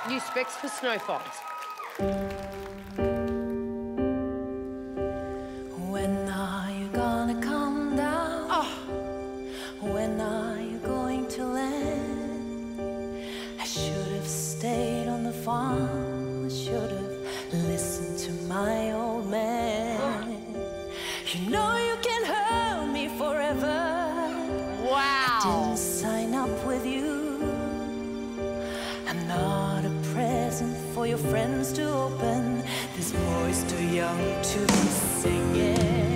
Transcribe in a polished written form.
New specs for snowfalls. When are you gonna come down? Oh. When are you going to land? I should have stayed on the farm. I should have listened to my old man. You know you can hurt me forever. Wow. I didn't sign up with you. I'm not a present for your friends to open. This boy's too young to be singing.